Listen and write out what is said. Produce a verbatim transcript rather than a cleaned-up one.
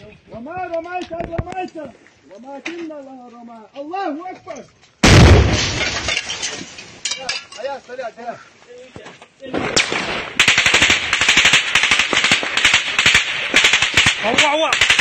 وما رميت إذ رميت ولكن الله رمى. الله أكبر. يا سريع سريع. هو هو